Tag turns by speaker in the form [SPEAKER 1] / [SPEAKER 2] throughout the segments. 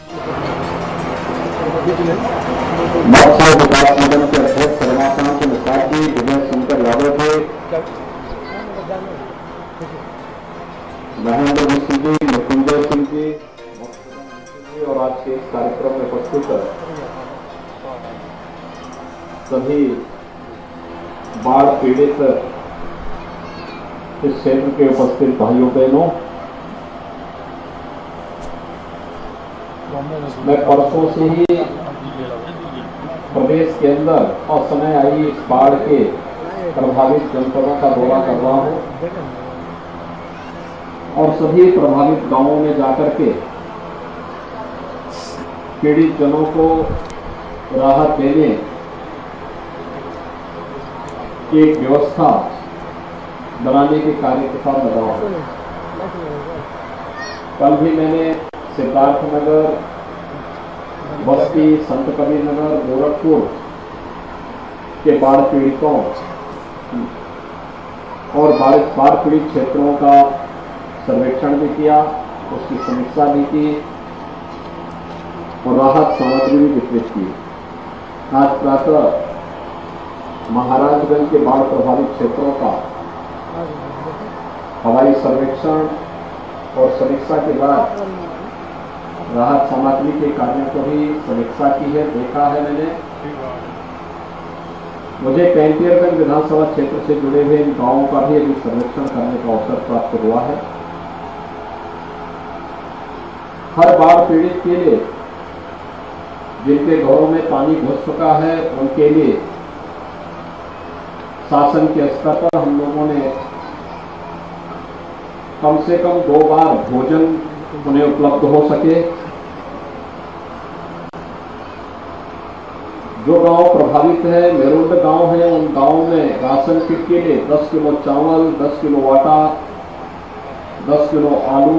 [SPEAKER 1] मत्स्य विकास निगम के अध्यक्ष रमाकांत मुखर्जी, विजय शंकर यादव थे, महेंद्र मिश्र जी, मृत्युंजय सिंह जी और आज के इस कार्यक्रम में उपस्थित सभी बाढ़ पीड़ित इस क्षेत्र के उपस्थित भाइयों बहनों, मैं परसों से ही प्रदेश के अंदर असमय आई इस बाढ़ के प्रभावित जनपदों का दौरा कर रहा हूं और सभी प्रभावित गांवों में जाकर के पीड़ित जनों को राहत देने की एक व्यवस्था बनाने के कार्य के साथ लगा हूं। कल भी मैंने सिद्धार्थनगर, बस्ती, संत कबीर नगर, गोरखपुर के बाढ़ पीड़ितों और बाढ़ पीड़ित क्षेत्रों का सर्वेक्षण भी किया, उसकी समीक्षा भी की और राहत सामग्री भी वितरित की। आज प्रातः महाराजगंज के बाढ़ प्रभावित क्षेत्रों का हवाई सर्वेक्षण और समीक्षा के बाद राहत सामग्री के कार्यों को भी समीक्षा की है, देखा है मैंने। मुझे कैंटियरगंज विधानसभा क्षेत्र से जुड़े हुए इन गांवों का भी अभी सर्वेक्षण करने का अवसर प्राप्त हुआ है। हर बाढ़ पीड़ित के लिए जिनके घरों में पानी घुस चुका है उनके लिए शासन के स्तर पर हम लोगों ने कम से कम 2 बार भोजन उन्हें उपलब्ध हो सके। जो गांव प्रभावित है, मेरुंड गांव है, उन गांवों में राशन किट के लिए 10 किलो चावल, 10 किलो आटा, 10 किलो आलू,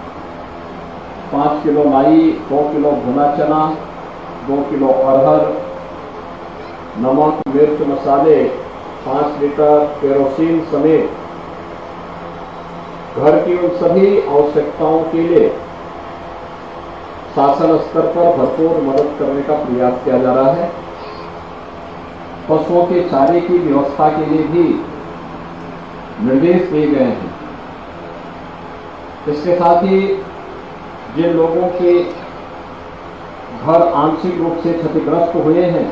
[SPEAKER 1] 5 किलो लाई, 2 किलो भुना चना, 2 किलो अरहर, नमक, मिर्च, मसाले, 5 लीटर केरोसिन समेत घर की उन सभी आवश्यकताओं के लिए शासन स्तर पर भरपूर मदद करने का प्रयास किया जा रहा है। पशुओं के चारे की व्यवस्था के लिए भी निर्देश दिए गए हैं। इसके साथ ही जिन लोगों के घर आंशिक रूप से क्षतिग्रस्त हुए हैं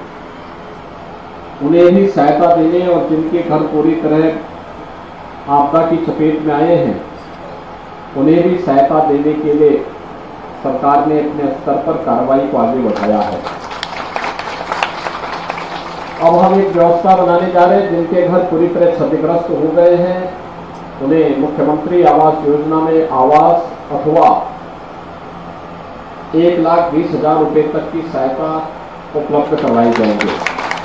[SPEAKER 1] उन्हें भी सहायता देने और जिनके घर पूरी तरह आपदा की चपेट में आए हैं उन्हें भी सहायता देने के लिए सरकार ने अपने स्तर पर कार्रवाई को आगे बढ़ाया है। अब हम एक व्यवस्था बनाने जा रहे हैं, जिनके घर पूरी तरह क्षतिग्रस्त हो गए हैं उन्हें मुख्यमंत्री आवास योजना में आवास अथवा 1,20,000 रुपए तक की सहायता उपलब्ध करवाई जाएंगे।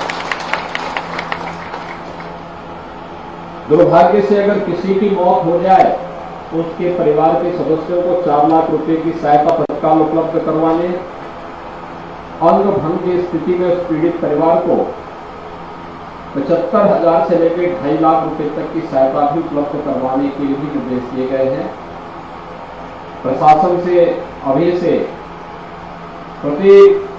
[SPEAKER 1] दुर्भाग्य से अगर किसी की मौत हो जाए तो उसके परिवार के सदस्यों को 4 लाख रुपए की सहायता तत्काल उपलब्ध करवाने, अंग भंग की स्थिति में उस पीड़ित परिवार को 75,000 से लेकर 2.5 लाख रुपए तक की सहायता भी उपलब्ध करवाने के लिए भी निर्देश दिए गए हैं। प्रशासन से अभी से प्रत्येक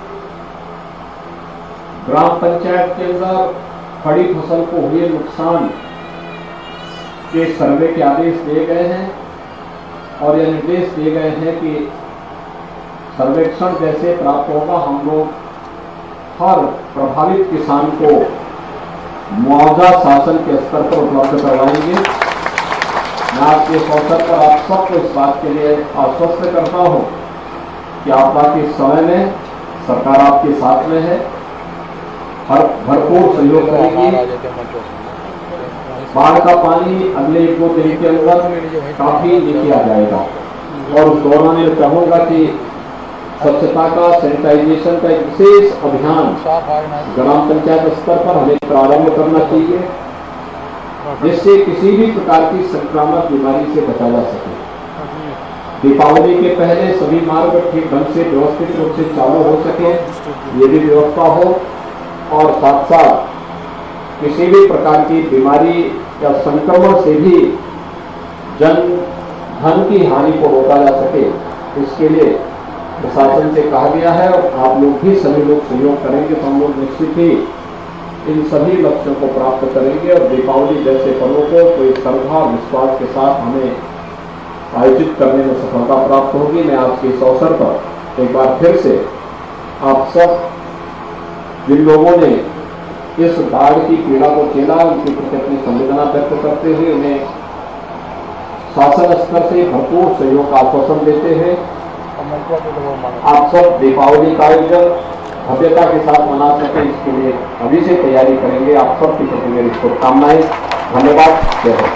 [SPEAKER 1] ग्राम पंचायत के अंदर खड़ी फसल को हुए नुकसान के सर्वे के आदेश दिए गए हैं और यह निर्देश दिए गए हैं कि सर्वेक्षण जैसे प्राप्त होगा हम लोग हर प्रभावित किसान को मुआवजा शासन के स्तर पर उपलब्ध करवाएंगे। मैं आज के इस अवसर पर आप सबको इस बात के लिए आश्वस्त करता हूं कि आपदा के समय में सरकार आपके साथ में है, हर भरपूर सहयोग करेगी। बाढ़ का पानी अगले 1-2 दिन के अंदर काफी नीचे आ जाएगा और उस दौरान मैं चाहूंगा कि स्वच्छता का, सैनिटाइजेशन का एक विशेष अभियान ग्राम पंचायत स्तर पर हमें प्रारंभ करना चाहिए, जिससे किसी भी प्रकार की संक्रामक बीमारी से बचा जा सके। दीपावली के पहले सभी मार्ग ठीक ढंग से व्यवस्थित रूप से चालू हो सके, ये भी व्यवस्था हो और साथ साथ किसी भी प्रकार की बीमारी या संक्रमण से भी धन की हानि को रोका जा सके, इसके लिए प्रशासन से कहा गया है और आप लोग भी सभी लोग सहयोग करेंगे तो हम लोग निश्चित ही इन सभी लक्ष्यों को प्राप्त करेंगे और दीपावली जैसे पर्वों को कोई श्रद्धा और विश्वास के साथ हमें आयोजित करने में सफलता प्राप्त होगी। मैं आज के इस अवसर पर एक बार फिर से आप सब जिन लोगों ने इस बाढ़ की पीड़ा को झेला उनके प्रति अपनी संवेदना व्यक्त करते हुए उन्हें शासन स्तर से भरपूर सहयोग का आश्वासन देते हैं। आप सब दीपावली का आयोजन भव्यता के साथ मना सकें इसके लिए अभी से तैयारी करेंगे। आप सबकी प्रति मेरी शुभकामनाएं। धन्यवाद। जय हिंद।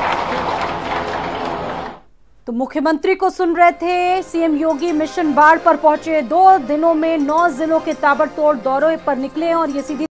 [SPEAKER 2] तो मुख्यमंत्री को सुन रहे थे सीएम योगी। मिशन बाढ़ पर पहुंचे, 2 दिनों में 9 जिलों के ताबड़तोड़ दौरे पर निकले और ये सीधी